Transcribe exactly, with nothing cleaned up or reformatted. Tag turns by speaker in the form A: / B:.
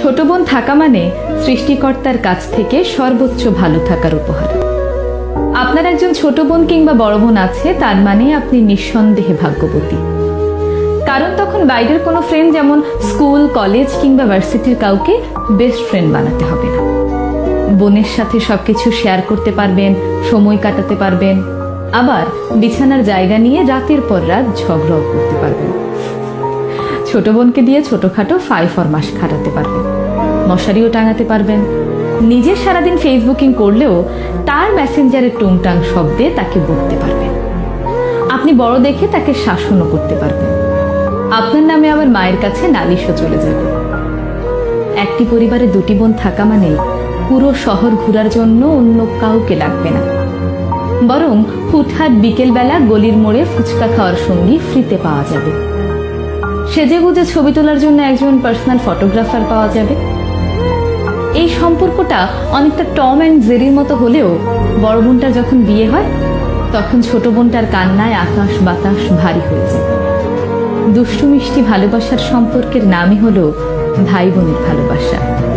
A: ছোট বোন থাকা মানে সৃষ্টিকর্তার কাছ থেকে সর্বোচ্চ ভালো থাকার উপহার। আপনার একজন ছোট বোন কিংবা বড় বোন আছে, তার মানে আপনি নিঃসন্দেহে ভাগ্যবতী। কারণ তখন বাইরের কোনো ফ্রেন্ড, যেমন স্কুল, কলেজ কিংবা ভার্সিটির কাউকে বেস্ট ফ্রেন্ড বানাতে হবে না। বোনের সাথে সবকিছু শেয়ার করতে পারবেন, সময় কাটাতে পারবেন, আবার বিছানার জায়গা নিয়ে রাতের পর রাত ঝগড়াও করতে পারবেন। ছোট বোনকে দিয়ে ছোটখাটো ফাই ফরমাস খাটাতে পারবেন, মশারিও টাঙাতে পারবেন। নিজে সারাদিন ফেসবুকিং করলেও তার মেসেঞ্জারের টুংটাং শব্দে তাকে বকতে পারবেন। আপনি বড় দেখে তাকে শাসনও করতে পারবেন। আপনার নামে আবার মায়ের কাছে নালিশও চলে যাবে। একটি পরিবারে দুটি বোন থাকা মানে পুরো শহর ঘোরার জন্য অন্য কাউকে লাগবে না, বরং হুটহাট বিকেলবেলা গলির মোড়ে ফুচকা খাওয়ার সঙ্গী ফ্রিতে পাওয়া যাবে। সেজে গুজে ছবি তোলার জন্য একজন পার্সোনাল ফটোগ্রাফার পাওয়া যাবে। এই সম্পর্কটা অনেকটা টম অ্যান্ড জেরির মতো হলেও বড় বোনটার যখন বিয়ে হয় তখন ছোট বোনটার কান্নায় আকাশ বাতাস ভারী হয়ে যায়। দুষ্টু মিষ্টি ভালোবাসার সম্পর্কের নামই হলো ভাই বোনের ভালোবাসা।